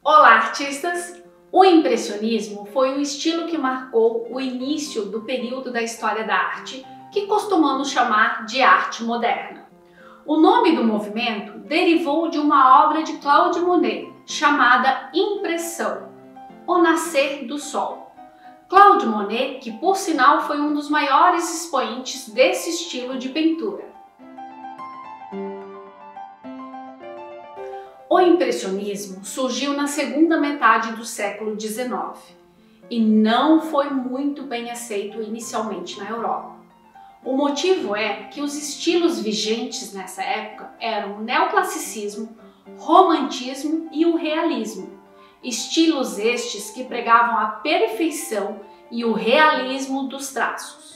Olá, artistas! O impressionismo foi um estilo que marcou o início do período da história da arte, que costumamos chamar de arte moderna. O nome do movimento derivou de uma obra de Claude Monet, chamada Impressão, O Nascer do Sol. Claude Monet, que por sinal foi um dos maiores expoentes desse estilo de pintura. O impressionismo surgiu na segunda metade do século XIX e não foi muito bem aceito inicialmente na Europa. O motivo é que os estilos vigentes nessa época eram o neoclassicismo, romantismo e o realismo, estilos estes que pregavam a perfeição e o realismo dos traços.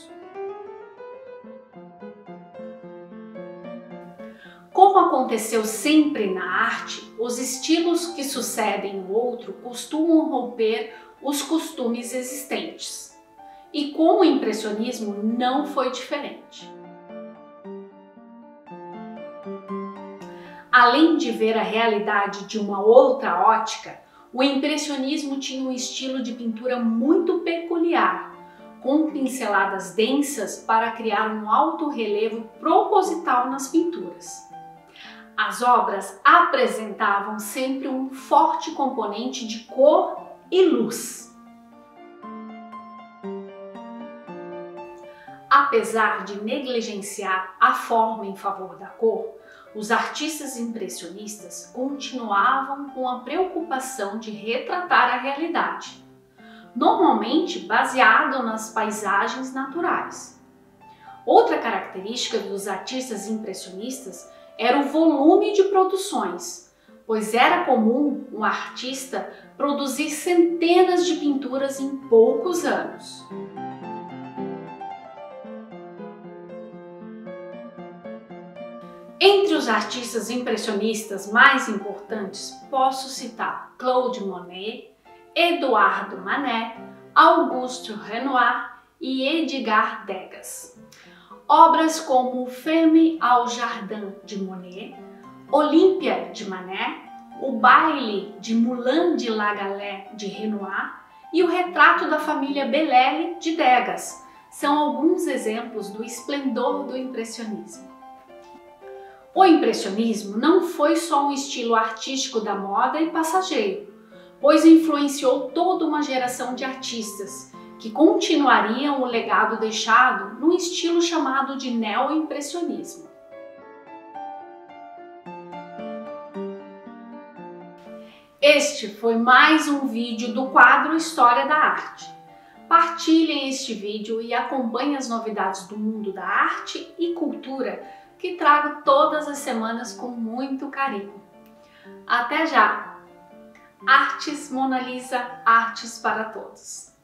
Como aconteceu sempre na arte, os estilos que sucedem o outro costumam romper os costumes existentes. E com o impressionismo não foi diferente. Além de ver a realidade de uma outra ótica, o impressionismo tinha um estilo de pintura muito peculiar, com pinceladas densas para criar um alto relevo proposital nas pinturas. As obras apresentavam sempre um forte componente de cor e luz. Apesar de negligenciar a forma em favor da cor, os artistas impressionistas continuavam com a preocupação de retratar a realidade, normalmente baseado nas paisagens naturais. Outra característica dos artistas impressionistas era o volume de produções, pois era comum um artista produzir centenas de pinturas em poucos anos. Entre os artistas impressionistas mais importantes, posso citar Claude Monet, Eduardo Manet, Auguste Renoir e Edgar Degas. Obras como Femme au Jardin de Monet, Olympia de Manet, O Baile de Moulin de la Galette de Renoir e O Retrato da Família Bellelli de Degas são alguns exemplos do esplendor do impressionismo. O impressionismo não foi só um estilo artístico da moda e passageiro, pois influenciou toda uma geração de artistas que continuariam o legado deixado num estilo chamado de neo-impressionismo. Este foi mais um vídeo do quadro História da Arte. Partilhem este vídeo e acompanhem as novidades do mundo da arte e cultura que trago todas as semanas com muito carinho. Até já! Artes Mona Lisa, artes para todos!